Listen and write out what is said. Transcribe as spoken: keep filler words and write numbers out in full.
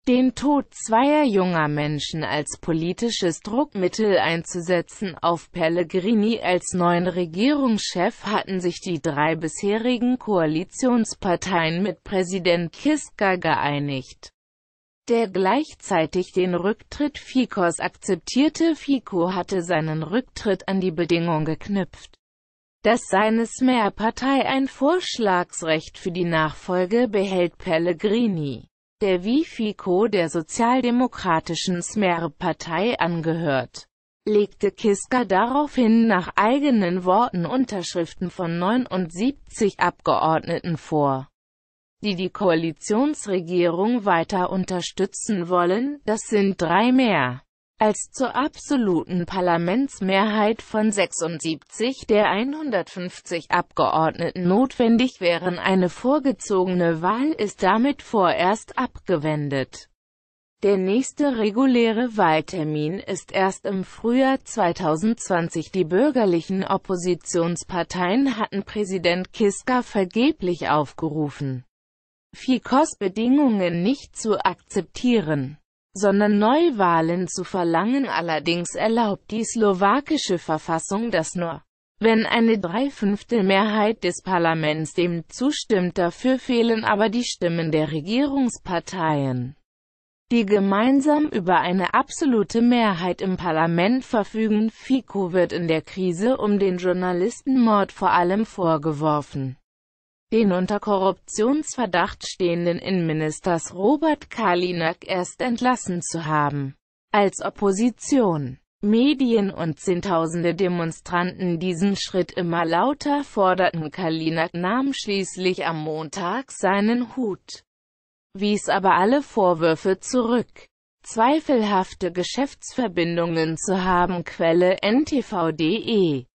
den Tod zweier junger Menschen als politisches Druckmittel einzusetzen auf Pellegrini als neuen Regierungschef hatten sich die drei bisherigen Koalitionsparteien mit Präsident Kiska geeinigt, der gleichzeitig den Rücktritt Ficos akzeptierte. Fico hatte seinen Rücktritt an die Bedingung geknüpft, dass seine Smer-Partei ein Vorschlagsrecht für die Nachfolge behält. Pellegrini, der wie Fico der sozialdemokratischen Smer-Partei angehört, legte Kiska daraufhin nach eigenen Worten Unterschriften von neunundsiebzig Abgeordneten vor, die die Koalitionsregierung weiter unterstützen wollen. Das sind drei mehr als zur absoluten Parlamentsmehrheit von sechsundsiebzig der hundertfünfzig Abgeordneten notwendig wären. Eine vorgezogene Wahl ist damit vorerst abgewendet. Der nächste reguläre Wahltermin ist erst im Frühjahr zweitausendzwanzig. Die bürgerlichen Oppositionsparteien hatten Präsident Kiska vergeblich aufgerufen, Ficos Bedingungen nicht zu akzeptieren, sondern Neuwahlen zu verlangen. Allerdings erlaubt die slowakische Verfassung das nur, wenn eine Dreiviertelmehrheit des Parlaments dem zustimmt. Dafür fehlen aber die Stimmen der Regierungsparteien, die gemeinsam über eine absolute Mehrheit im Parlament verfügen. Fico wird in der Krise um den Journalistenmord vor allem vorgeworfen, den unter Korruptionsverdacht stehenden Innenministers Robert Kaliňák erst entlassen zu haben, als Opposition, Medien und Zehntausende Demonstranten diesen Schritt immer lauter forderten. Kaliňák nahm schließlich am Montag seinen Hut, wies aber alle Vorwürfe zurück, zweifelhafte Geschäftsverbindungen zu haben. Quelle N T V punkt de